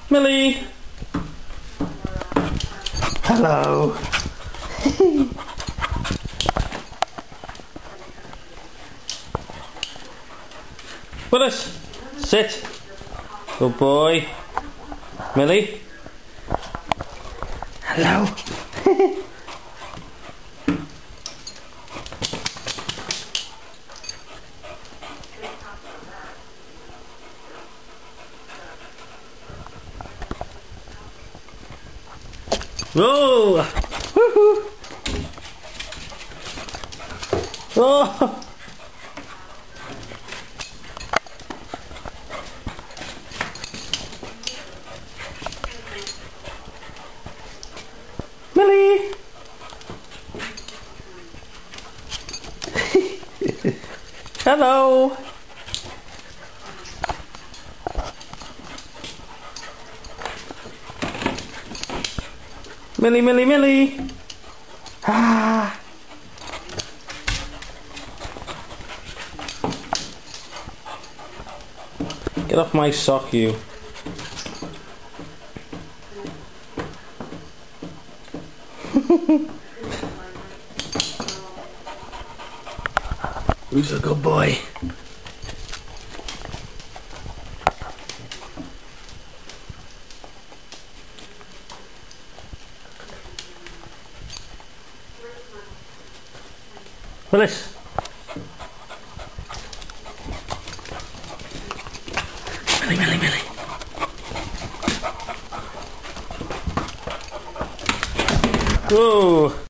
Millie! Hello! Willis! Sit! Good boy! Millie! Hello! Whoa! Woohoo! Oh! Millie! Hello! Millie, Millie, Millie! Ah! Get off my sock, you. Who's a good boy? Willis. Millie, Millie, Millie. Whoa.